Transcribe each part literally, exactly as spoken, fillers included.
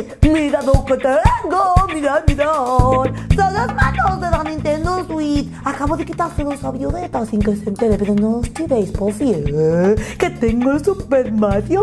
Mira lo que tengo, mirad, mirad. Son las manos de la Nintendo Switch. Acabo de quitárselos a Violeta sin que se entere, pero no os tiréis por fiel, que tengo el Super Mario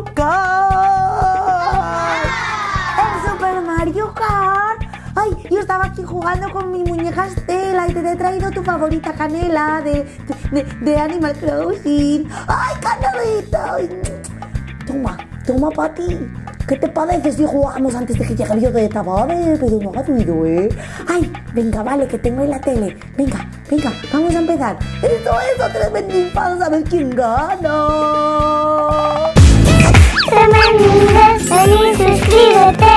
Kart. ¿El Super Mario Kart? Ay, yo estaba aquí jugando con mi muñeca Estela y te he traído tu favorita Canela de, de, de Animal Crossing. ¡Ay, Canelita! Ay, toma, toma para ti. ¿Qué te parece si jugamos antes de que llegue el Violeta? Vale, pero no hagas ruido, ¿eh? Ay, venga, vale, que tengo en la tele. Venga, venga, vamos a empezar. Esto es otra vez para saber quién gana. Feliz, suscríbete.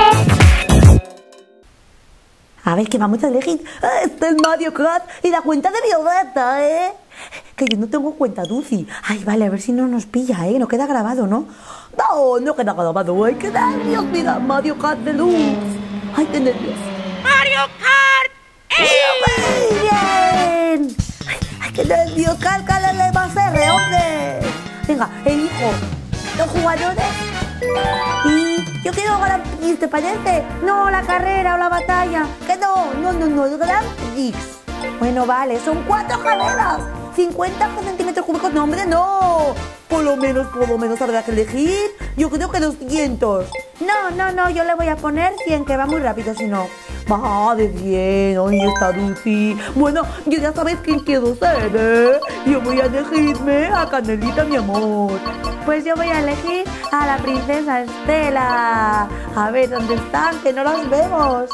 A ver, ¿qué vamos a elegir? Este es Mario Kart y la cuenta de Violeta, ¿eh? Que yo no tengo cuenta Dulce. Ay, vale, a ver si no nos pilla, ¿eh? No queda grabado, ¿no? No, no queda grabado, ¿eh? ¡Qué nervios! Mira, Mario Kart Deluxe. Ay, qué nervios. ¡Mario Kart! ¡Eh! ¡Bien! Ay, ay, qué nervios. Cálcale más R, hombre. Venga, elijo los jugadores. Y yo quiero Grand Prix, ¿te parece? No, la carrera o la batalla. Que no, no, no, no, el Grand Prix. Bueno, vale, son cuatro carreras. cincuenta centímetros cúbicos, no, hombre, no. Por lo menos, por lo menos habrá que elegir. Yo creo que doscientos. No, no, no, yo le voy a poner cien, que va muy rápido, si no. Vale, bien, ahí está Dulce. Bueno, yo ya sabéis quién quiero ser, ¿eh? Yo voy a elegirme a Canelita, mi amor. Pues yo voy a elegir a la princesa Estela. A ver, ¿dónde están? Que no las vemos.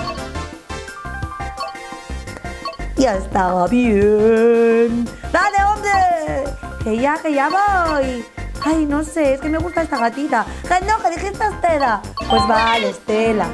Ya estaba bien. ¡Dale, hombre! Que ya, que ya voy. Ay, no sé, es que me gusta esta gatita. Que no, que dijiste a Estela. Pues vale, Estela.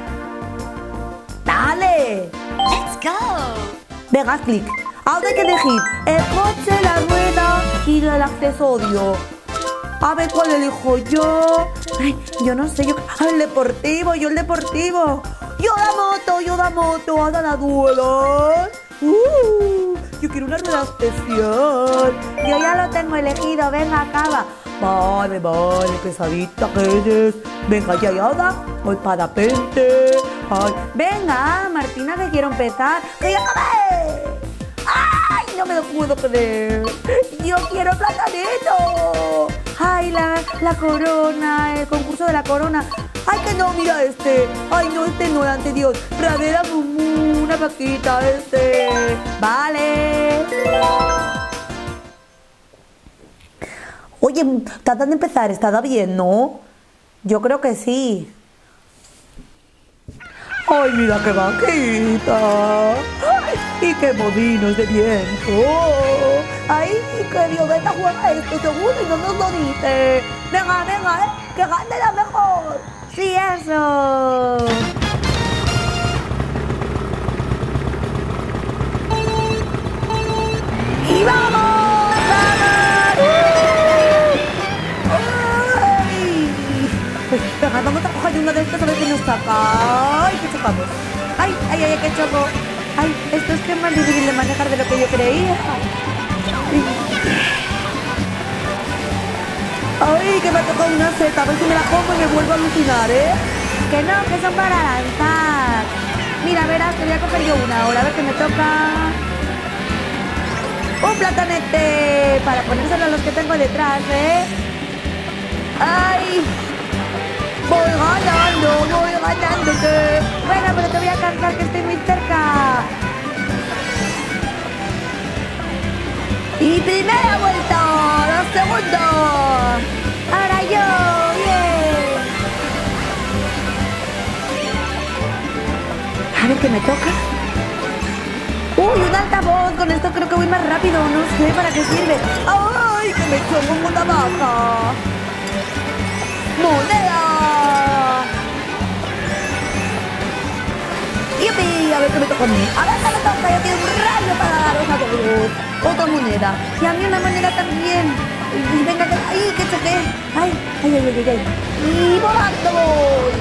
¡Dale! ¡Let's go! Venga, clic. Ahora hay que elegir el coche, la rueda y el accesorio. A ver cuál elijo yo. Ay, yo no sé, yo... Ah, el deportivo, yo el deportivo. Yo la moto, yo la moto, ahora la duelo. Uh, yo quiero una rueda especial. Yo ya lo tengo elegido, venga, acaba. Vale, vale, pesadita que eres. Venga, ya y ahora, voy parapente. Ay, venga, Martina, que quiero empezar. ¡Que ya acabé! ¡Ay, no me lo puedo creer! ¡Yo quiero platanito! ¡Ay, la, la corona! El concurso de la corona. ¡Ay, que no! Mira este. ¡Ay, no, este no, el anterior! Pradera Mumu, una vaquita, este. ¡Vale! Oye, tratan de empezar. ¿Estará bien, no? Yo creo que sí. ¡Ay, mira qué vaquita! ¡Ay, y qué molinos de viento! ¡Ay, que Violeta juega esto seguro y no nos lo dice! ¡Venga, venga, eh! ¡Que gane la mejor! ¡Sí, eso! ¡Y vamos! ¡Vamos! ¡Ay! Venga, vamos a coger una de estas a ver qué nos saca. ¡Ay, que chocamos! ¡Ay, ay, ay, que choco! ¡Ay, esto es que es más difícil de manejar de lo que yo creía! ¡Ay, que me ha tocado una seta! A ver si me la como y me vuelvo a alucinar, ¿eh? Que no, que son para lanzar. Mira, verás, que voy a coger yo una ahora, a ver qué me toca. ¡Un platanete! Para ponérselo a los que tengo detrás, ¿eh? ¡Ay! Voy ganando, voy ganándote. Bueno, pero te voy a cantar que estoy muy cerca. Y primera vuelta, la segunda. Ahora yo, bien. A ver qué me toca. Uy, un altavoz. Con esto creo que voy más rápido. No sé para qué sirve. ¡Ay, que me choco con la vaca! ¡Moneda! ¡Yupi! A ver qué me toca a mí. A ver qué me toca. Yo tengo un rayo para daros a todos. Otra moneda. Y a mí una moneda también. Y venga, que... ¡Ay, que choqué! ¡Ay, ay, ay, ay, ay! ¡Y volando voy!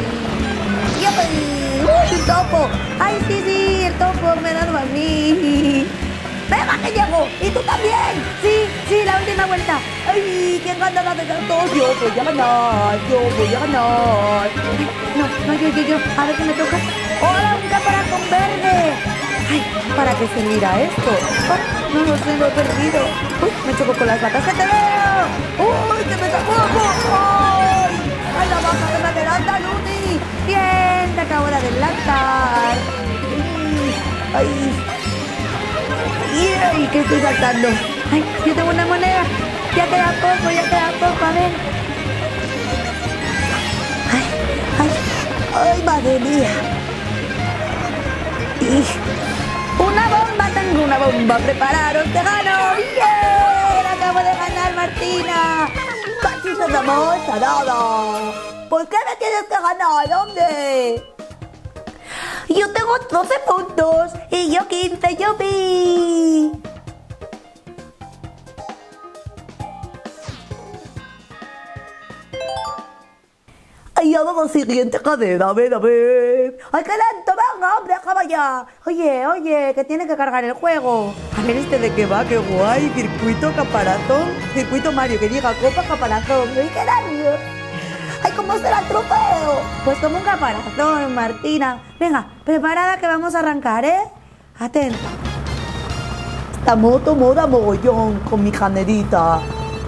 ¡Yupi! ¡Uy, un topo! ¡Ay, sí, sí! El topo me ha dado a mí. ¡Venga, que llego! ¡Y tú también! Sí, sí, la última vuelta. ¡Ay! ¿Quién ganará de todos? Yo voy a ganar, yo voy a ganar. No, no, yo, yo, yo. A ver qué me toca. ¡Hola, un caparazón verde! ¡Ay! ¿Para qué servirá esto? Oh, no lo sé, lo he perdido. ¡Uy! Me choco con las vacas. ¡Que te veo! ¡Uy! ¡Que me sacó! ¡Ay! ¡Ay, la vaca que me adelanta, Luni! ¡Bien! Te acabo de adelantar. ¡Ay! ¡Ay! ¿Qué estoy saltando? ¡Ay! Yo tengo una moneda. Ya queda poco, ya queda poco. A ver. ¡Ay! ¡Ay! ¡Ay, madre mía! Y una bomba, tengo una bomba. ¡Prepararos! ¡Te gano! ¡Bien! Acabo de ganar, Martina. ¡Casi se damos a nada! ¿Por qué me tienes que ganar, hombre? Yo tengo doce puntos y yo quince, yupi. Ay, vamos a la siguiente cadena, a ver, a ver. ¡Ay, qué lento! ¡Venga, hombre, acaba ya! Oye, oye, que tiene que cargar el juego. A ver este de qué va, qué guay. Circuito caparazón. Circuito Mario, que diga Copa Caparazón. ¡Ay, qué nervios! ¡Ay, cómo será el trofeo! Pues como un caparazón, Martina. Venga, preparada que vamos a arrancar, ¿eh? Atenta. Esta moto moda mogollón con mi janerita.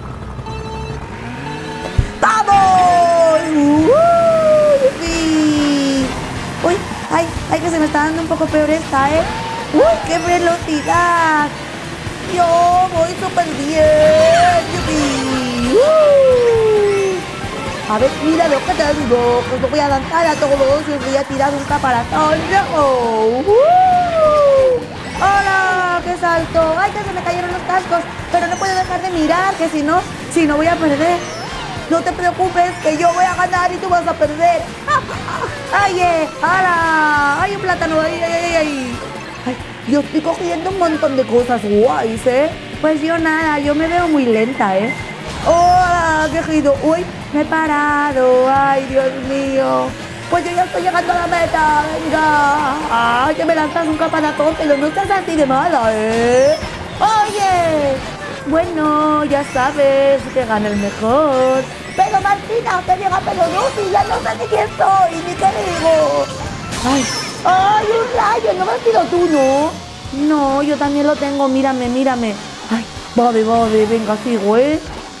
¡Vamos! ¡Uh! ¡Sí! ¡Uy! ¡Ay! ¡Ay, que se me está dando un poco peor esta, eh! ¡Uy, qué velocidad! ¡Yo voy súper bien! ¡Yupi! ¡Uh! A ver, mira lo que tengo. Pues lo voy a lanzar a todos y os voy a tirar un caparazón rojo. ¡Uh! ¡Hola! ¡Qué salto! ¡Ay, que se me cayeron los cascos! Pero no puedo dejar de mirar, que si no, si no voy a perder. No te preocupes, que yo voy a ganar y tú vas a perder. ¡Ay, eh! ¡Hala! ¡Hay un plátano! ¡Ay, ay, ay, ay! Ay, yo estoy cogiendo un montón de cosas guays, ¿eh? Pues yo nada, yo me veo muy lenta, ¿eh? ¡Hola! ¡Qué giro! ¡Uy! Me he parado. ¡Ay, Dios mío! Pues yo ya estoy llegando a la meta. ¡Venga! ¡Ay, que me lanzas un caparazón! Pero no estás así de mala, ¿eh? ¡Oye! Bueno, ya sabes que gana el mejor. Pero Martina, te llega pelotudo y ya no sé ni quién soy, ni qué digo. ¡Ay! ¡Ay, un rayo! ¿No me has sido tú, no? No, yo también lo tengo. Mírame, mírame. ¡Ay! Vale, vale, venga, sigo, ¿eh?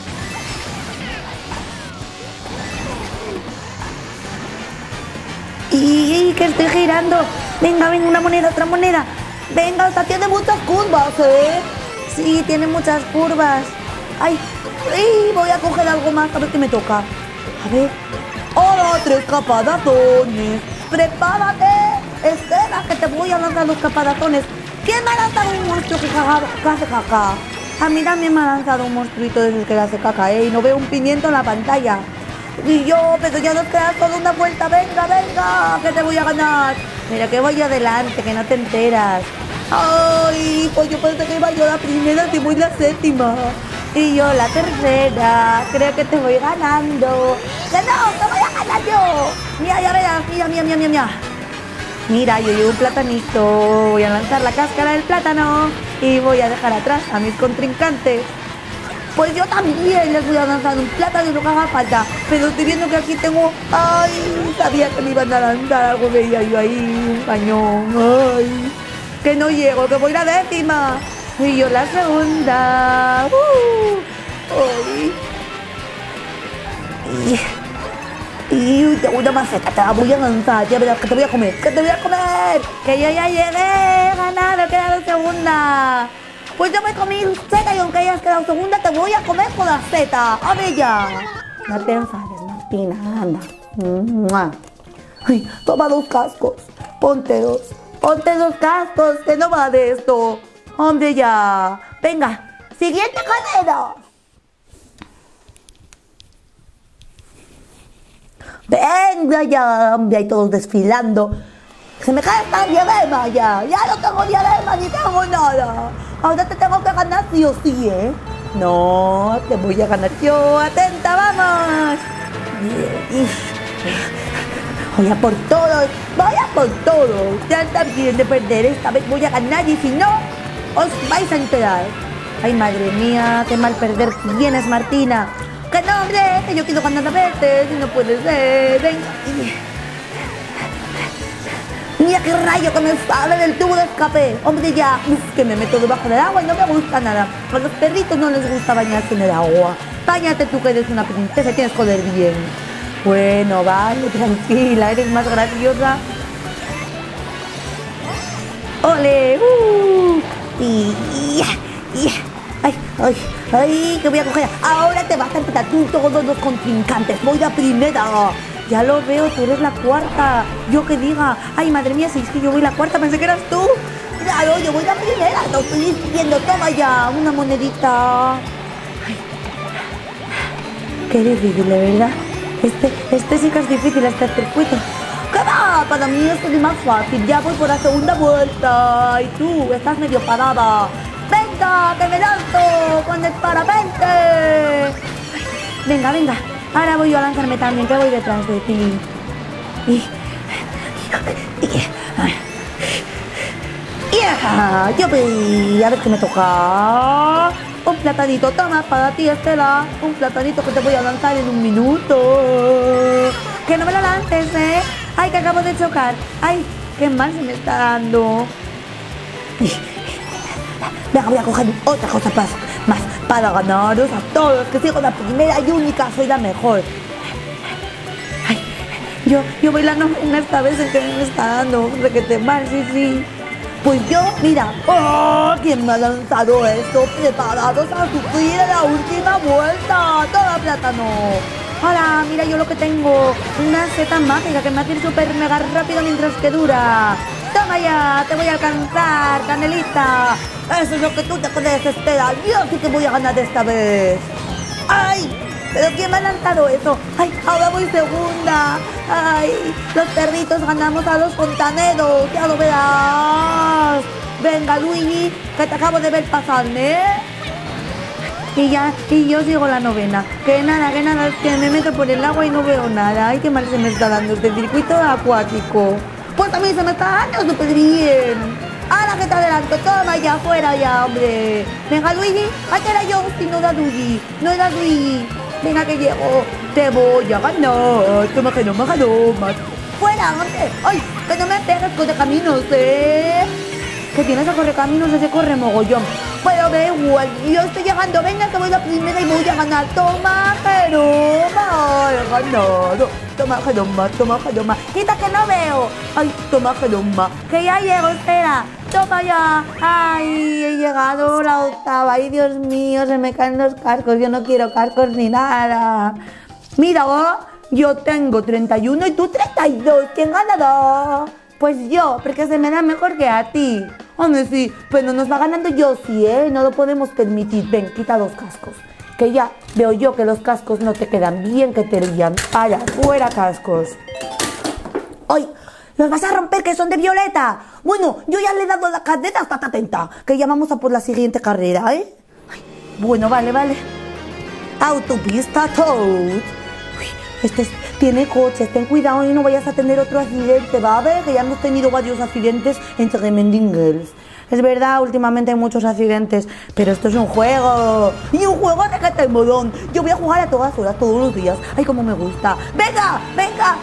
Y, y que estoy girando. Venga, venga, una moneda, otra moneda. Venga, esta tiene muchas curvas, ¿eh? Sí, tiene muchas curvas. Ay, ay, voy a coger algo más, a ver qué me toca. A ver. ¡Hola, tres caparazones! ¡Prepárate! Espera, que te voy a lanzar los caparazones. ¿Quién me ha lanzado un monstruo que, caga, que hace caca? A mí también me ha lanzado un monstruito desde que hace caca, ¿eh? Y no veo un pimiento en la pantalla. Y yo, pero ya nos queda solo una vuelta. ¡Venga, venga! Que te voy a ganar. Mira que voy adelante, que no te enteras. ¡Ay! Pues yo pensé que iba yo la primera, y voy la séptima. Y yo la tercera. Creo que te voy ganando. ¡Que no! ¡Que voy a ganar yo! Mira, ya verás. Mira, mira, mira, mira, mira. Mira, yo llevo un platanito. Voy a lanzar la cáscara del plátano y voy a dejar atrás a mis contrincantes. Pues yo también les voy a lanzar un plátano y lo que haga falta. Pero estoy viendo que aquí tengo... ¡Ay! Sabía que me iban a lanzar algo, veía yo ahí, un cañón. ¡Ay! Que no llego, que voy la décima. Y yo la segunda. ¡Uh! ¡Ay! Y, y tengo una maceta, te la voy a lanzar. Ya verás que te voy a comer, que te voy a comer. Que yo ya llegué, he ganado, he quedado segunda. Pues yo me comí un Z y aunque hayas quedado segunda, te voy a comer con la Z. A ver ya. No te enfades, Martina, anda. ¡Mua! Ay, toma dos cascos, ponte dos. Ponte dos cascos, que no va de esto. Hombre, ya. Venga, siguiente carrera. Venga ya, hombre, hay todos desfilando. Se me cae esta diadema ya. Ya no tengo diadema ni tengo nada. Ahora te tengo que ganar sí o sí, ¿eh? No, te voy a ganar yo. Atenta, vamos. Voy a por todo, voy a por todo. Ya está bien de perder, esta vez voy a ganar y si no, os vais a enterar. Ay, madre mía, qué mal perder tienes, Martina. Que no, hombre, que yo quiero ganar a veces y no puede ser. Venga. Mira qué rayo que me sale del tubo de escape. Hombre, ya, uf, que me meto debajo del agua y no me gusta nada. A los perritos no les gusta bañarse en el agua. Báñate tú que eres una princesa y tienes que oler bien. Bueno, vale, tranquila, eres más graciosa. ¡Ole! ¡Uh! Y, y, y, ¡ay, ay, ay! Que voy a coger. Ahora te vas a empezar tú todos los contrincantes. Voy la primera. Ya lo veo, tú eres la cuarta. Yo que diga. Ay, madre mía, si es que yo voy la cuarta, pensé que eras tú. Claro, yo voy la primera. Lo estoy diciendo. Toma ya, una monedita. Ay. Qué difícil, de verdad. Este, este sí que es difícil, este circuito. ¿Qué va? Para mí esto es más fácil. Ya voy por la segunda vuelta. Y tú, estás medio parada. ¡Venga, que me lanzo con el parapente! Venga, venga. Ahora voy yo a lanzarme también, que voy detrás de ti. Y... y... ¡Yeah! Yo voy a ver qué me toca. Un platanito, toma para ti, Estela. Un platanito que te voy a lanzar en un minuto. Que no me lo lances, ¿eh? Ay, que acabo de chocar. Ay, qué mal se me está dando. Venga, voy a coger otra cosa más, más para ganaros a todos, que sigo la primera y única, soy la mejor. Ay, yo, yo voy la novena esta vez, el que me está dando, requete mal, sí, sí. Pues yo, mira, ¡oh! ¿Quién me ha lanzado esto? Preparados a sufrir en la última vuelta. ¡Toma, plátano! Hola, mira yo lo que tengo. Una seta mágica que me hace ir súper mega rápido mientras que dura. ¡Toma ya! ¡Te voy a alcanzar, Canelita! Eso es lo que tú te crees, Estela. Yo sí que voy a ganar esta vez. ¡Ay! ¿Pero quién me ha lanzado eso? ¡Ay! Ahora voy segunda. ¡Ay! Los perritos ganamos a los fontaneros. ¡Ya lo verás! Venga, Luigi, que te acabo de ver pasarme, ¿eh? Y ya, y yo sigo la novena. Que nada, que nada, que me meto por el agua y no veo nada. Ay, qué mal se me está dando este circuito acuático. Pues a mí se me está dando súper bien. Ahora que te adelanto, toma ya, fuera ya, hombre. Venga, Luigi, aquí era yo, si no era Luigi, no era Luigi. Venga que llego, te voy a ganar. Toma que no me ganó más. Fuera, hombre. Ay, que no me pegues con de caminos, eh. Que tienes a correr caminos, ese corre mogollón. Pero da igual, yo estoy llegando. Venga que voy la primera y voy a ganar. Toma, Jeroma, he ganado. Toma, Jeroma, toma, Jeroma. Quita que no veo. Ay, toma, Jeroma, que ya llego, espera. Toma ya. Ay, he llegado la octava. Ay, Dios mío, se me caen los cascos. Yo no quiero cascos ni nada. Mira, oh, yo tengo treinta y uno y tú treinta y dos. ¿Quién ganará? Pues yo, porque se me da mejor que a ti. Hombre, sí, pero nos va ganando yo, sí, ¿eh? No lo podemos permitir. Ven, quita los cascos. Que ya veo yo que los cascos no te quedan bien, que te lían. Para, fuera cascos. ¡Ay! ¡Los vas a romper, que son de violeta! Bueno, yo ya le he dado la cadena, estate atenta. Que ya vamos a por la siguiente carrera, ¿eh? Ay, bueno, vale, vale. Autopista Toad. Este es, tiene coches, ten cuidado y no vayas a tener otro accidente, ¿vale? Que ya hemos tenido varios accidentes entre Mendingles. Es verdad, últimamente hay muchos accidentes, pero esto es un juego. Y un juego de catamorón. Yo voy a jugar a todas horas, todos los días. Ay, cómo me gusta. ¡Venga, venga,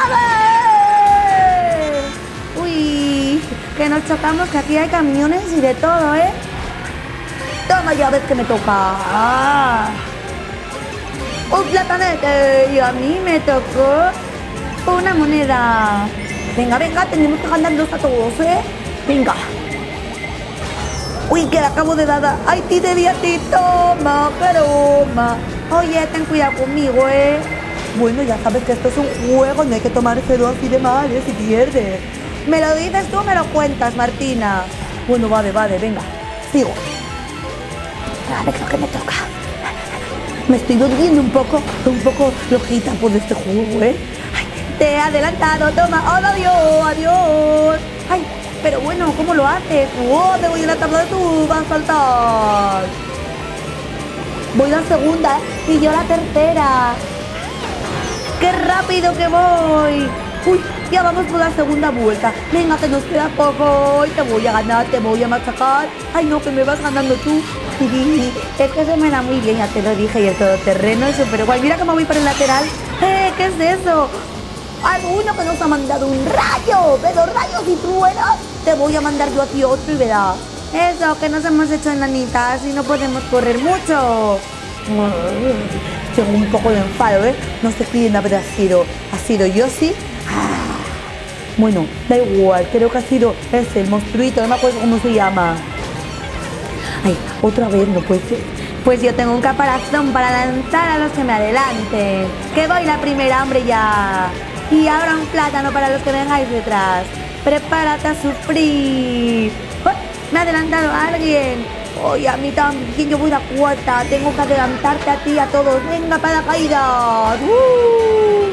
dale! Uy, que nos chocamos, que aquí hay camiones y de todo, ¿eh? Toma ya, ves que me toca. Ah. Un platanete y a mí me tocó una moneda. Venga, venga, tenemos que ganarlos a todos, ¿eh? Venga. Uy, que le acabo de dar. Ay, ti de día, ti, toma, Jeroma. Oye, ten cuidado conmigo, ¿eh? Bueno, ya sabes que esto es un juego, no hay que tomárselo así de mal, ¿eh? Si pierdes. ¿Me lo dices tú o me lo cuentas, Martina? Bueno, vale, vale, venga, sigo. A ver lo que me toca. Me estoy volviendo un poco, un poco flojita por este juego, ¿eh? Ay, te he adelantado, toma, oh, adiós, adiós. Ay, pero bueno, ¿cómo lo haces? Oh, te voy a la tabla de tú, vas a saltar. Voy la segunda y yo la tercera. ¡Qué rápido que voy! Uy, ya vamos por la segunda vuelta. Venga, que nos queda poco y te voy a ganar, te voy a machacar. Ay, no, que me vas ganando tú. Es que se me da muy bien, ya te lo dije, y el todoterreno es súper guay. Mira cómo voy por el lateral. Eh, ¿qué es eso? Alguno que nos ha mandado un rayo, pero rayos y truenos. Te voy a mandar yo aquí otro y verás. Eso, que nos hemos hecho enanitas y no podemos correr mucho. Tengo un poco de enfado, ¿eh? No sé quién habrá sido. ¿Ha sido Yoshi? Ah. Bueno, da igual, creo que ha sido ese, el monstruito, no me acuerdo cómo se llama. Ay, otra vez no puede ser. Pues yo tengo un caparazón para lanzar a los que me adelanten. Que voy la primera, hombre, ya. Y ahora un plátano para los que vengáis detrás. Prepárate a sufrir. ¡Oh! Me ha adelantado alguien. Oye, a mí también, yo voy la cuarta. Tengo que adelantarte a ti, a todos. Venga, paracaídas. ¡Uh!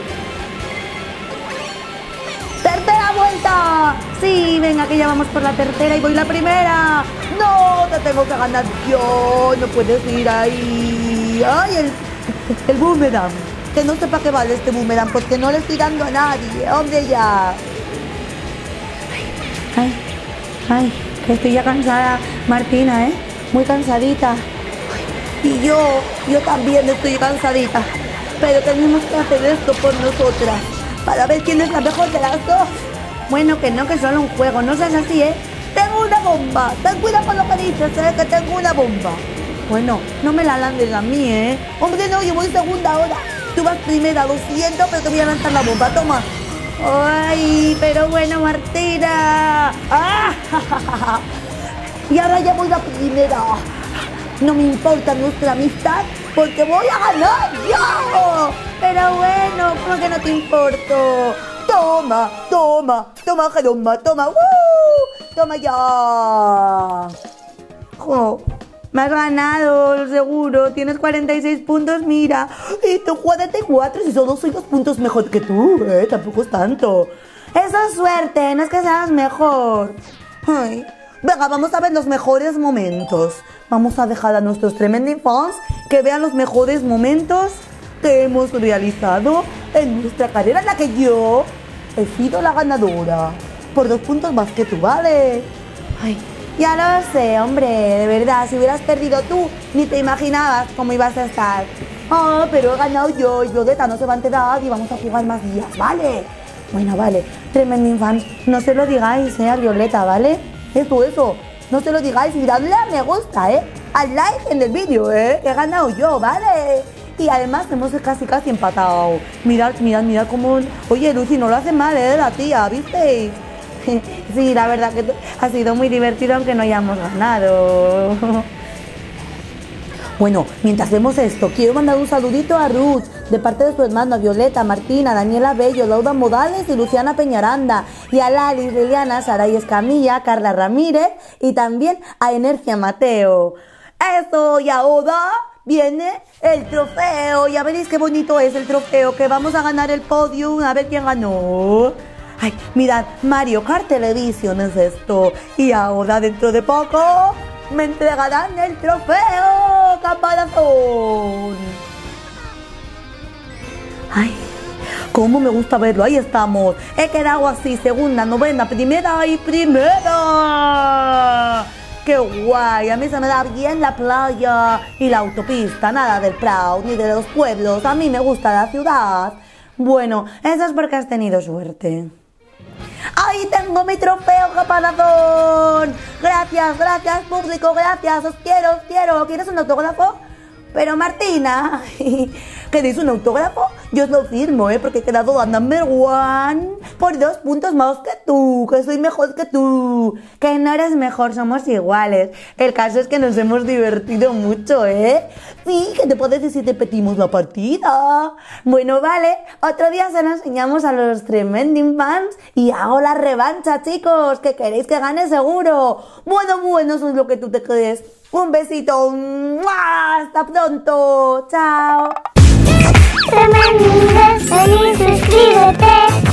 ¡Tercera vuelta! Sí, venga, que ya vamos por la tercera y voy la primera. ¡No! Te tengo que ganar yo. No puedes ir ahí. ¡Ay, el, el boomerang! Que no sé para qué vale este boomerang, porque no le estoy dando a nadie. ¡Hombre, ya! Ay, ay, que estoy ya cansada, Martina, ¿eh? Muy cansadita. Y yo, yo también estoy cansadita. Pero tenemos que hacer esto por nosotras, para ver quién es la mejor de las dos. Bueno, que no, que es solo un juego, no seas así, ¿eh? Tengo una bomba, ten cuidado con lo que dices, ¿eh? Que tengo una bomba. Bueno, no me la lances a mí, ¿eh? Hombre, no, yo voy segunda ahora. Tú vas primera, lo siento, pero te voy a lanzar la bomba, toma. ¡Ay! Pero bueno, Martina. ¡Ah! Y ahora ya voy la primera. No me importa nuestra amistad porque voy a ganar yo. Pero bueno, ¿cómo que no te importo? Toma, toma, toma, Jeroma, toma. ¡Uh! Toma ya. ¡Jo! Me has ganado, seguro. Tienes cuarenta y seis puntos, mira. Y tú cuarenta y cuatro, si solo soy dos puntos mejor que tú, ¿eh? Tampoco es tanto. Eso es suerte, no es que seas mejor. Ay. Venga, vamos a ver los mejores momentos. Vamos a dejar a nuestros tremending fans que vean los mejores momentos que hemos realizado en nuestra carrera, en la que yo he sido la ganadora. Por dos puntos más que tú, ¿vale? Ay. Ya lo sé, hombre, de verdad, si hubieras perdido tú, ni te imaginabas cómo ibas a estar. Ah, oh, pero he ganado yo y Violeta no se va a enterar y vamos a jugar más días, ¿vale? Bueno, vale, tremending fans, no se lo digáis, ¿eh? A Violeta, ¿vale? Eso, eso, no se lo digáis y dadle a me gusta, ¿eh? Al like en el vídeo, ¿eh? Que he ganado yo, ¿vale? Y además hemos casi casi empatado. Mirad, mirad, mirad cómo... Oye, Lucy, no lo hace mal, ¿eh? La tía, ¿visteis? Sí, la verdad que ha sido muy divertido aunque no hayamos ganado. Bueno, mientras vemos esto, quiero mandar un saludito a Ruth, de parte de su hermana Violeta, Martina, Daniela Bello, Laura Modales y Luciana Peñaranda, y a Lali, Liliana, Saray Escamilla, Carla Ramírez y también a Energia Mateo. Eso, y ahora viene el trofeo, ya veréis qué bonito es el trofeo, que vamos a ganar el podium, a ver quién ganó. Ay, mirad, Mario Kart Television es esto. Y ahora, dentro de poco, me entregarán el trofeo, caparazón. Ay, cómo me gusta verlo. Ahí estamos. He quedado así, segunda, novena, primera y primera. ¡Qué guay! A mí se me da bien la playa y la autopista. Nada del Prado ni de los pueblos. A mí me gusta la ciudad. Bueno, eso es porque has tenido suerte. ¡Ahí tengo mi trofeo, caparazón! Gracias, gracias, público, gracias. Os quiero, os quiero. ¿Quieres un autógrafo? Pero Martina, ¿queréis un autógrafo? Yo os lo firmo, ¿eh? Porque he quedado la number one por dos puntos más que tú, que soy mejor que tú. Que no eres mejor, somos iguales. El caso es que nos hemos divertido mucho, ¿eh? Sí, ¿qué te parece si repetimos la partida? Bueno, vale, otro día se lo enseñamos a los tremending fans y hago la revancha, chicos, que queréis que gane seguro. Bueno, bueno, eso es lo que tú te crees. Un besito. ¡Hasta pronto! ¡Chao! Tremending, ven y suscríbete.